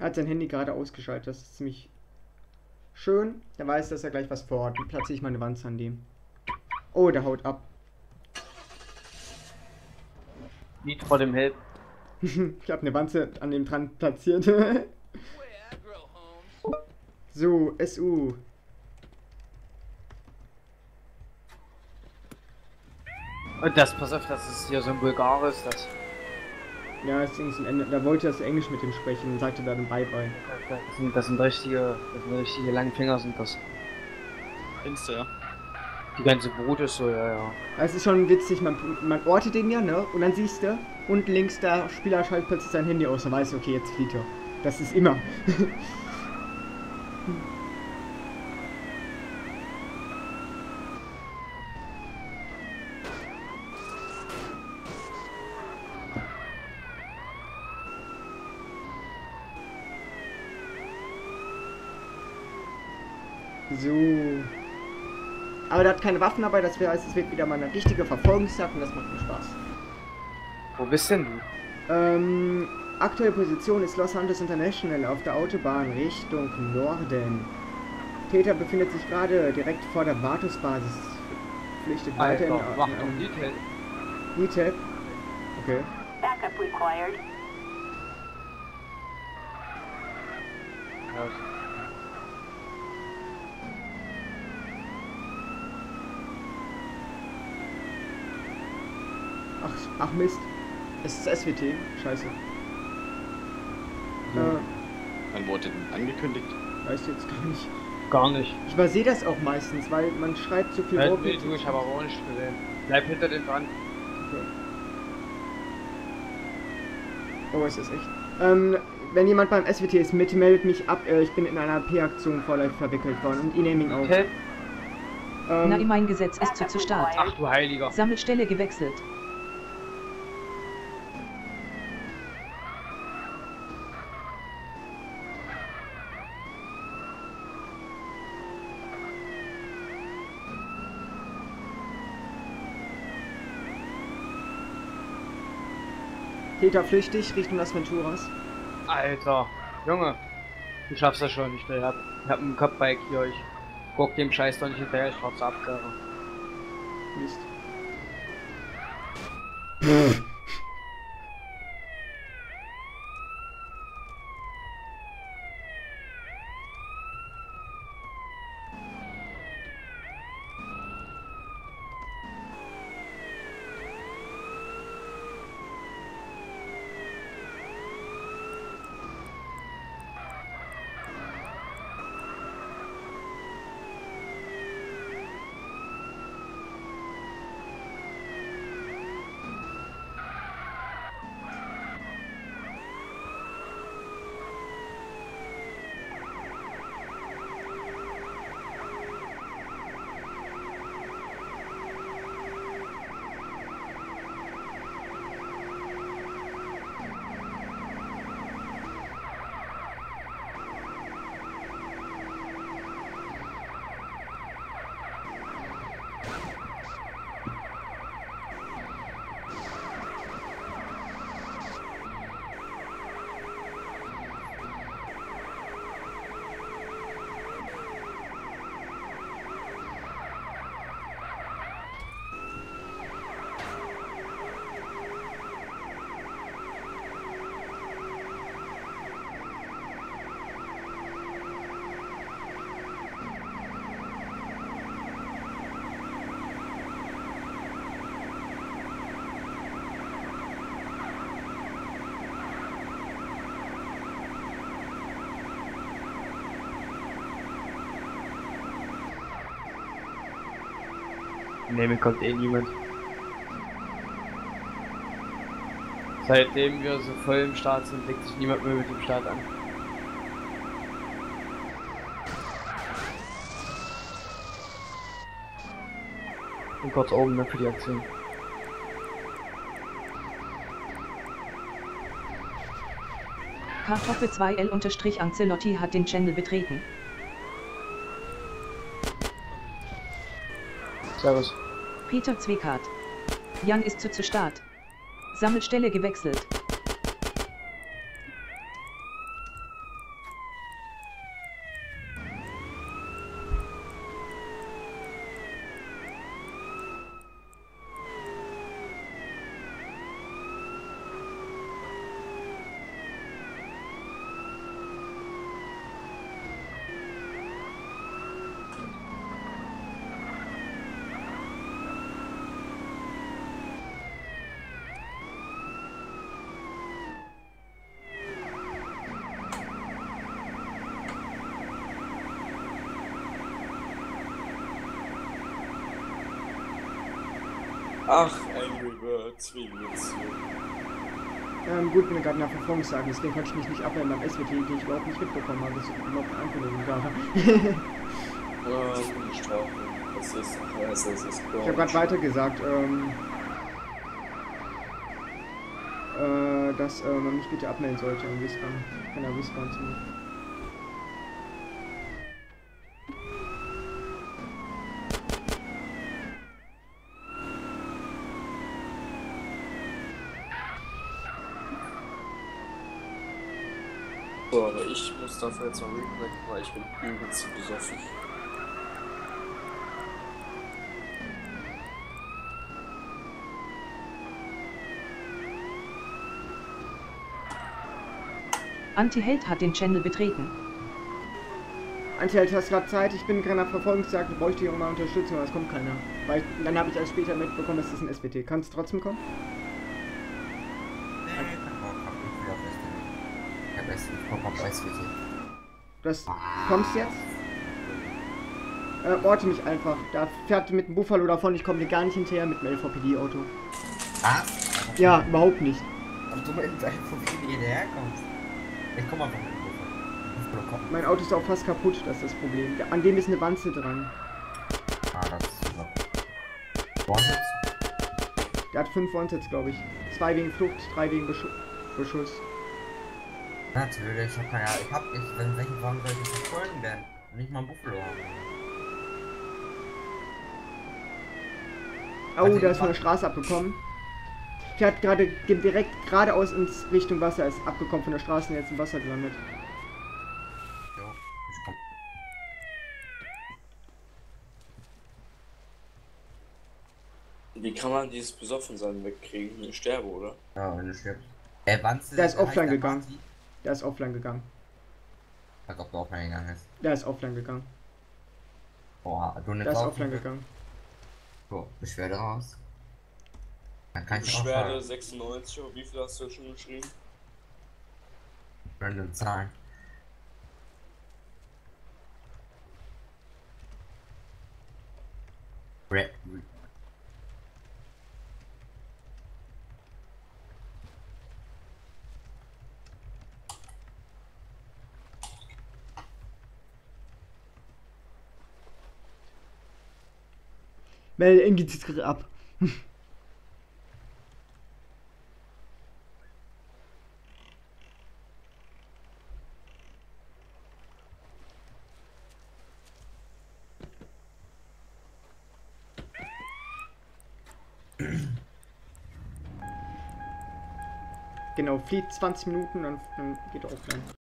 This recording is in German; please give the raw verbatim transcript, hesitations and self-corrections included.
hat sein Handy gerade ausgeschaltet. Das ist ziemlich schön. Der weiß, dass er gleich was vorhat. Dann platziere ich meine Wanze an dem. Oh, der haut ab. Lied vor dem Helm. Ich habe eine Wanze an dem dran platziert. So, S U. Und das, pass auf, das ist hier so ein Bulgar ist das. Ja, das Ding ist ein Ende. Da wollte das Englisch mit ihm sprechen und sagte dann Bye-Bye. Das sind, das sind richtige, das sind richtige lange Finger sind das. Findest du, ja? Die ganze Brut ist so, ja, ja. Es ist schon witzig, man, man ortet den ja, ne? Und dann siehst du, unten links der Spieler schaltet plötzlich sein Handy aus und weiß, okay, jetzt flieht er. Das ist immer. So. Aber der hat keine Waffen dabei, das heißt, es wird wieder mal eine richtige Verfolgungsjagd und das macht mir Spaß. Wo bist denn du? Ähm, aktuelle Position ist Los Santos International auf der Autobahn Richtung Norden. Täter befindet sich gerade direkt vor der Wartungsbasis. Flüchtet weiter in mach doch Detail. Detail. Okay. Backup required. Ja. Ach, ach Mist. Es ist S W T. Scheiße. Ja. Äh, Wann wurde denn angekündigt? weiß ich jetzt gar nicht. Gar nicht. Ich übersehe das auch meistens, weil man schreibt so viel Halt, Wort nee, mit- du, ich habe aber auch nicht gesehen. Bleib hinter den dran. Okay. Oh, es ist echt. Ähm, wenn jemand beim S W T ist, mit, meldet mich ab. Äh, ich bin in einer P-Aktion vorläufig verwickelt worden und E-Naming auch. Okay. Na, Ähm, mein Gesetz ist zu, zu Start. Ach du Heiliger. Sammelstelle gewechselt. Täter flüchtig Richtung Las Venturas. Alter. Junge. Du schaffst das schon nicht. Ich hab, ich hab ein Cop-Bike hier. Ich guck dem Scheiß doch nicht hinterher. Ich fahr's ab. Mist. Ne, mir kommt eh niemand. Seitdem wir so voll im Start sind, legt sich niemand mehr mit dem Start an. Und kurz oben, ne, für die Aktion. Kartoffel zwei L unterstrich Ancelotti hat den Channel betreten. Servus. Peter Zwickart. Jan ist zu zu Start. Sammelstelle gewechselt. Ach, Angry Birds, wie geht's dir? Ähm, gut, bin gerade nach Verfolgungssagen, deswegen konnte ich mich nicht abmelden beim S W T, die ich überhaupt nicht mitbekommen habe, dass ich überhaupt eine Ankündigung da war. Ah, die Strafe. Das ist, das ist, das ist Ich habe gerade weiter gesagt, ähm, äh, dass äh, man mich bitte abmelden sollte im Respawn. Kann er Respawn zu mir. So, aber ich muss dafür jetzt mal reconnecten, weil ich bin übelst besoffen. Anti-Held hat den Channel betreten. Antiheld, hast gerade Zeit? Ich bin gerade nach Verfolgungsjagd und bräuchte hier mal Unterstützung, aber es kommt keiner. Weil dann habe ich erst später mitbekommen, es ist ein S W T. Kannst du trotzdem kommen? Nee, kein Bock, hab ich wieder auf S W T. Ich hab S W T, ich komm auf S W T. Das kommst jetzt? Äh, orte mich einfach. Da fährt mit dem Buffalo davon, ich komme dir gar nicht hinterher mit dem L V P D-Auto. Was? Ja, überhaupt nicht. Ob du mit deinem Profil hierher kommst? Ich komm einfach mit dem Buffalo. Buffalo kommt. Mein Auto ist auch fast kaputt, das ist das Problem. An dem ist eine Wanze dran. Ah, das ist super. One-Hits? Der hat fünf One-Hits, glaube ich. Zwei wegen Flucht, drei wegen Beschu Beschuss. Natürlich, ich hab keine Ahnung. Ich hab nicht, wenn welchen Wagen soll ich jetzt verfolgen werden? Nicht mal ein Buffalo haben. Oh, der ist von der Straße abgekommen. Fährt gerade direkt geradeaus ins Richtung Wasser, ist abgekommen von der Straße und jetzt im Wasser gelandet. Jo, ich komm. Wie kann man dieses Besoffensein wegkriegen? Ich sterbe, oder? Ja, wenn du stirbst. Äh, Wanze, Der ist heißt offline der gegangen. Party? Der ist offline gegangen. Als ob du offline gegangen bist. Der ist offline gegangen. Boah, du Der nimmst ist auch offline die- gegangen. So, Beschwerde raus. Dann kann ich auch Beschwerde fragen. sechsundneunzig, wie viel hast du schon geschrieben? Random Zahlen. Re Mel, irgendwie zieht's gerade ab. Genau, flieht zwanzig Minuten, dann, dann geht er offline.